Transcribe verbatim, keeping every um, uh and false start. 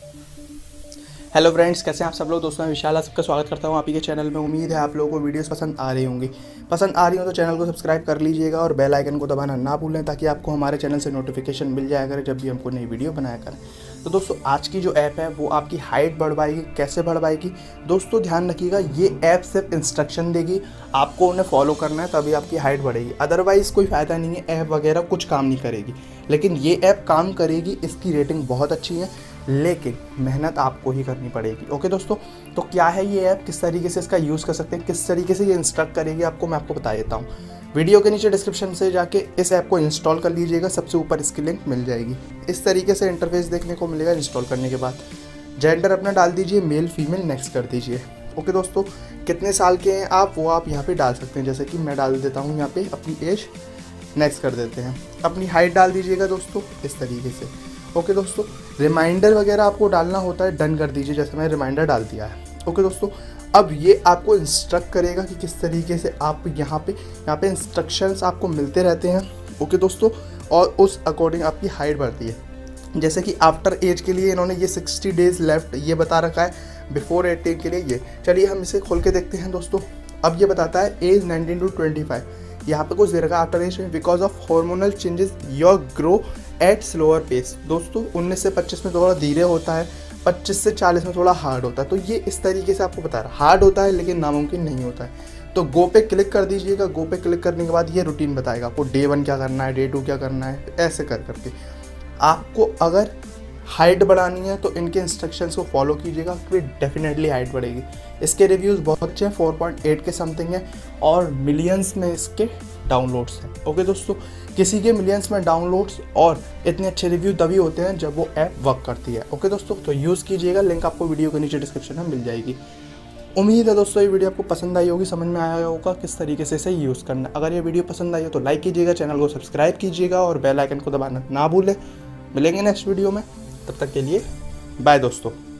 Hello friends, कैसे हैं आप सब लोग। दोस्तों मैं विशाल, आप सबका स्वागत करता हूं आप ही के चैनल में। उम्मीद है आप लोगों को वीडियोस पसंद आ रही होंगी। पसंद आ रही हो तो चैनल को सब्सक्राइब कर लीजिएगा और बेल आइकन को दबाना ना भूलें, ताकि आपको हमारे चैनल से नोटिफिकेशन मिल जाया करे जब भी हमको नई वीडियो बनाया करें। तो दोस्तों आज की जो ऐप है वो आपकी हाइट बढ़वाएगी। कैसे बढ़वाएगी दोस्तों, ध्यान रखिएगा। ये ऐप सिर्फ इंस्ट्रक्शन देगी, आपको उन्हें फॉलो करना है तभी आपकी हाइट बढ़ेगी। अदरवाइज़ कोई फ़ायदा नहीं है, ऐप वगैरह कुछ काम नहीं करेगी। लेकिन ये ऐप काम करेगी, इसकी रेटिंग बहुत अच्छी है, लेकिन मेहनत आपको ही करनी पड़ेगी। ओके दोस्तों, तो क्या है ये ऐप, किस तरीके से इसका यूज़ कर सकते हैं, किस तरीके से ये इंस्ट्रक्ट करेगी आपको, मैं आपको बता देता हूँ। वीडियो के नीचे डिस्क्रिप्शन से जाके इस ऐप को इंस्टॉल कर लीजिएगा, सबसे ऊपर इसकी लिंक मिल जाएगी। इस तरीके से इंटरफेस देखने को मिलेगा। इंस्टॉल करने के बाद जेंडर अपना डाल दीजिए, मेल फीमेल, नेक्स्ट कर दीजिए। ओके दोस्तों, कितने साल के हैं आप वो आप यहाँ पे डाल सकते हैं। जैसे कि मैं डाल देता हूँ यहाँ पे अपनी एज, नेक्स्ट कर देते हैं। अपनी हाइट डाल दीजिएगा दोस्तों इस तरीके से। ओके दोस्तों, रिमाइंडर वगैरह आपको डालना होता है, डन कर दीजिए। जैसे मैंने रिमाइंडर डाल दिया है। ओके दोस्तों, अब ये आपको इंस्ट्रक्ट करेगा कि किस तरीके से आप यहाँ पे यहाँ पे इंस्ट्रक्शंस आपको मिलते रहते हैं। ओके दोस्तों, और उस अकॉर्डिंग आपकी हाइट बढ़ती है। जैसे कि आफ्टर एज के लिए इन्होंने ये सिक्सटी डेज लेफ्ट ये बता रखा है, बिफोर एटीन के लिए ये। चलिए हम इसे खोल के देखते हैं दोस्तों। अब ये बताता है age nineteen to twenty five, यहाँ पे कुछ दे रखा है after age because of hormonal changes your grow at slower pace. दोस्तों उन्नीस से पच्चीस में थोड़ा धीरे होता है, पच्चीस से चालीस में थोड़ा हार्ड होता है। तो ये इस तरीके से आपको बता रहा है, हार्ड होता है लेकिन नामुमकिन नहीं होता है। तो गो पे क्लिक कर दीजिएगा। गो पे क्लिक करने के बाद ये रूटीन बताएगा आपको, डे वन क्या करना है, डे टू क्या करना है, ऐसे कर करके। आपको अगर हाइट बढ़ानी है तो इनके इंस्ट्रक्शंस को फॉलो कीजिएगा, फिर डेफिनेटली हाइट बढ़ेगी। इसके रिव्यूज़ बहुत अच्छे हैं, फोर पॉइंट एट के समथिंग है और मिलियंस में इसके डाउनलोड्स हैं। ओके दोस्तों, किसी के मिलियंस में डाउनलोड्स और इतने अच्छे रिव्यू तभी होते हैं जब वो ऐप वर्क करती है। ओके दोस्तों, तो यूज़ कीजिएगा, लिंक आपको वीडियो के नीचे डिस्क्रिप्शन में मिल जाएगी। उम्मीद है दोस्तों ये वीडियो आपको पसंद आई होगी, समझ में आया होगा किस तरीके से इसे यूज़ करना है। अगर ये वीडियो पसंद आई हो तो लाइक कीजिएगा, चैनल को सब्सक्राइब कीजिएगा और बेल आइकन को दबाना ना भूलें। मिलेंगे नेक्स्ट वीडियो में, तब तक के लिए बाय दोस्तों।